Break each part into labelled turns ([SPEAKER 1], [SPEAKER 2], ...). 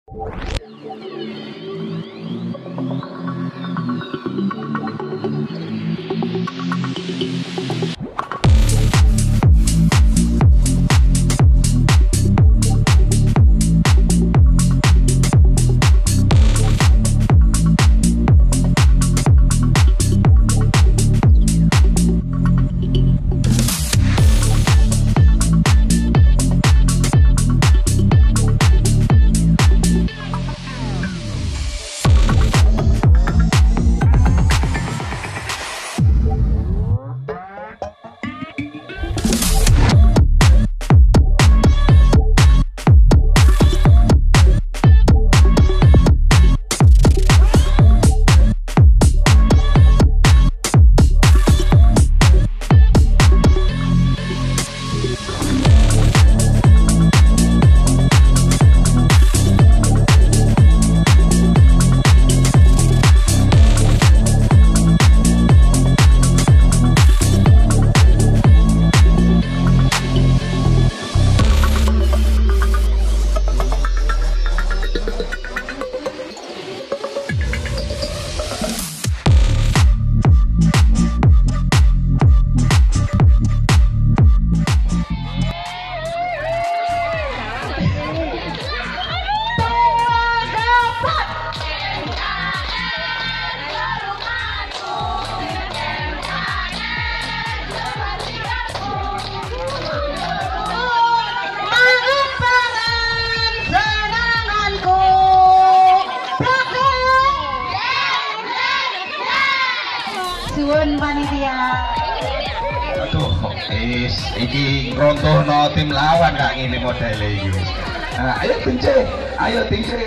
[SPEAKER 1] Suwun panitia.
[SPEAKER 2] Aduh, iki rontohno tim lawan gak ngene modele iki. Nah, ayo Tince, ayo Tince.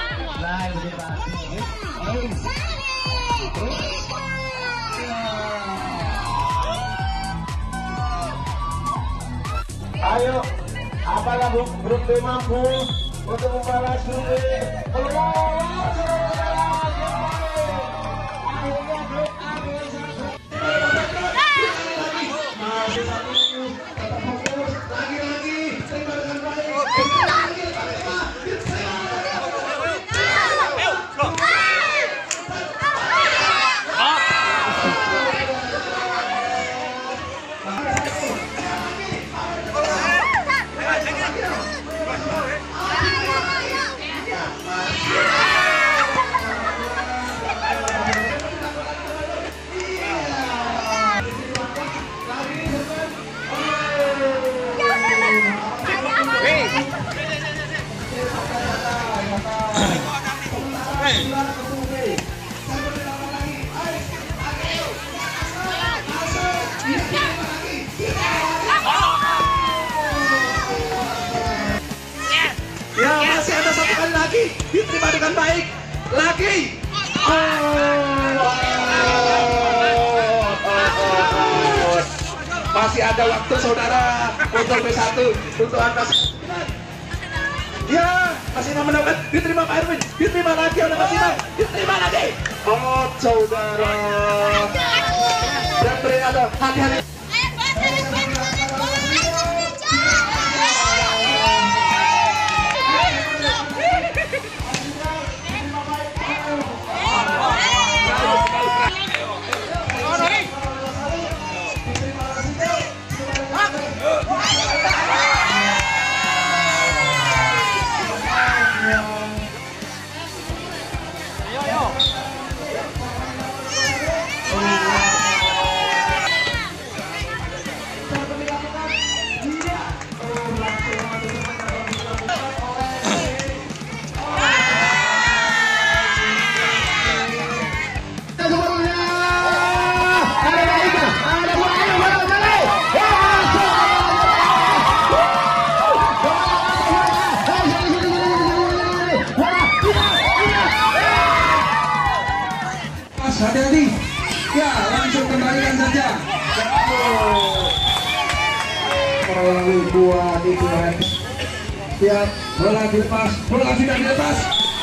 [SPEAKER 2] Ayo, apakah grup B mampu untuk membalas grup B?
[SPEAKER 3] Ya, masih ada satu kali lagi, diterima dengan baik lagi. Masih ada waktu saudara untuk B1 untuk angka. Ya, masih menemukan, diterima Pak Erwin, diterima lagi oleh Mas Imam, diterima lagi. Oh, saudara. Dan beri hati-hati. Hati-hati, ya langsung kembalikan saja. Melalui buah itu siap, bola dilepas, bola sudah dilepas.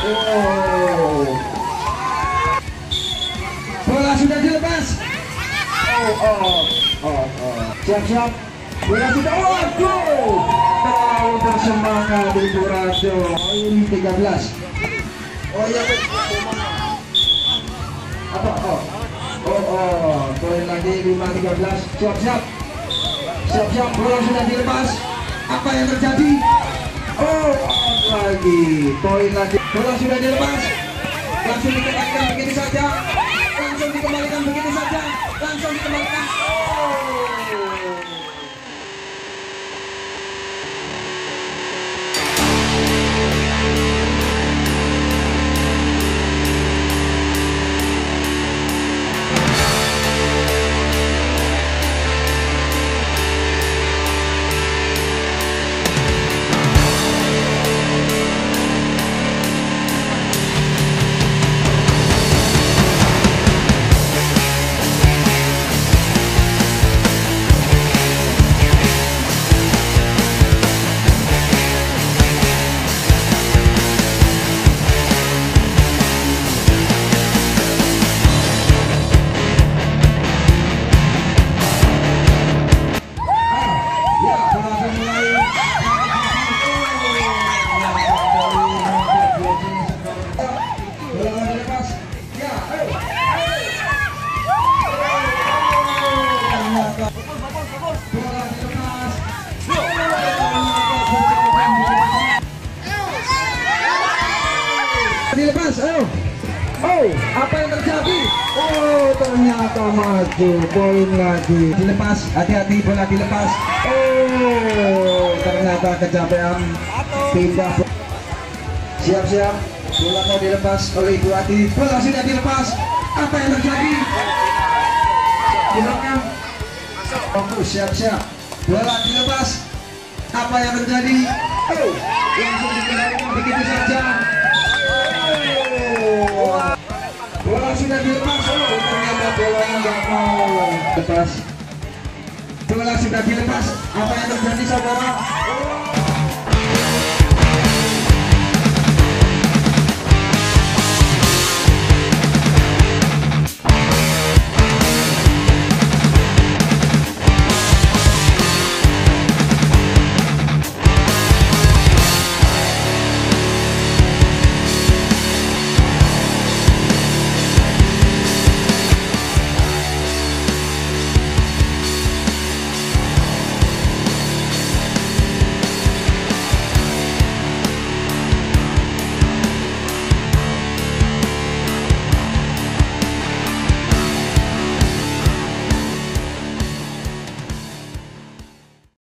[SPEAKER 3] Bola sudah dilepas. Siap-siap, bola sudah. Waduh, bersemangat Ibu Rajo. Poin 13. Oh iya, apa? Poin lagi 5-13. Siap, bola sudah dilepas. Apa yang terjadi? Lagi. Poin lagi. Bola sudah dilepas. Langsung dikembalikan begitu saja. Langsung dikembalikan. Dilepas. Apa yang terjadi? Ternyata maju. Poin lagi. Dilepas. Hati-hati, bola dilepas. Ternyata kecapean. Pindah. Siap-siap. Bola mau dilepas oleh Ibu Ati. Bola sudah dilepas. Apa yang terjadi? Di belakang. Siap-siap. Bola dilepas. Apa yang terjadi? Langsung dikembalikan begitu saja. Bola sudah dilepas. Ternyata bolanya nggak mau lepas. Bola sudah dilepas. Apa yang terjadi, saudara?